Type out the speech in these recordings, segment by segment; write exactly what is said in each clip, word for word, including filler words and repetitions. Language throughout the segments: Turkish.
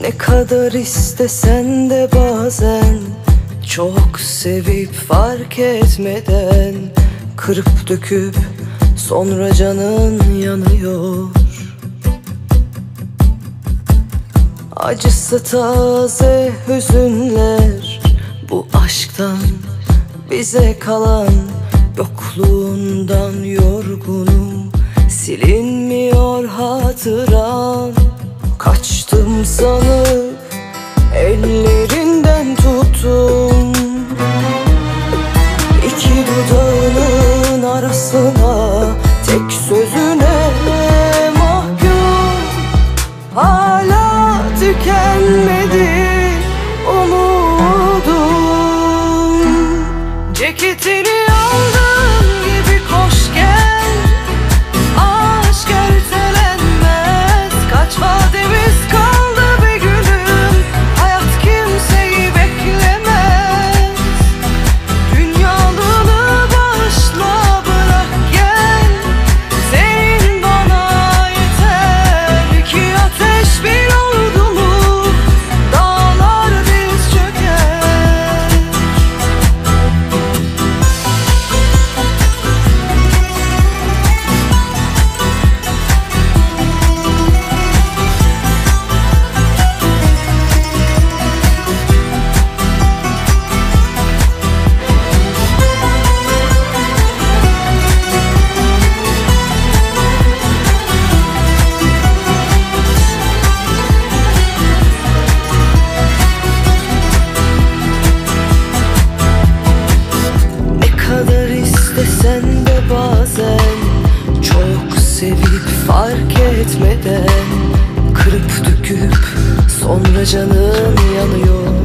Ne kadar istesen de bazen çok sevip fark etmeden kırıp döküp sonra canın yanıyor. Acısı taze hüzünler bu aşktan, bize kalan yokluğundan yorgunum. Silinmiyor hatıran. Kaçtım sanıp ellerinden tuttum, İki dudağının arasına tek sözüne mahkum. Hala tükenmedi umudum. Ceketini aldığın gibi koş gel. Aşk ertelenmez. Kaç vademiz kaldı be gülüm. Hayat kimseyi beklemez. Dünyalığını bağışla, bırak gel. Senin bana yeter. İki ateş bir oldu mu dağlar diz çöker. İstesen de bazen çok sevip fark etmeden kırıp döküp sonra canın yanıyor.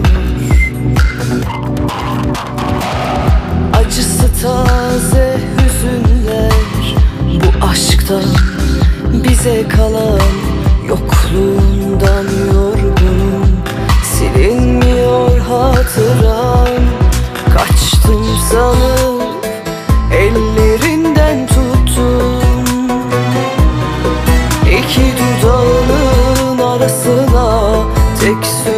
Acısı taze hüzünler bu aşktan, bize kalan yokluğundan yorgunum. Silinmiyor hatıran. Kaçtım sanıp ellerinden tuttum, İki dudağının arasına tek söz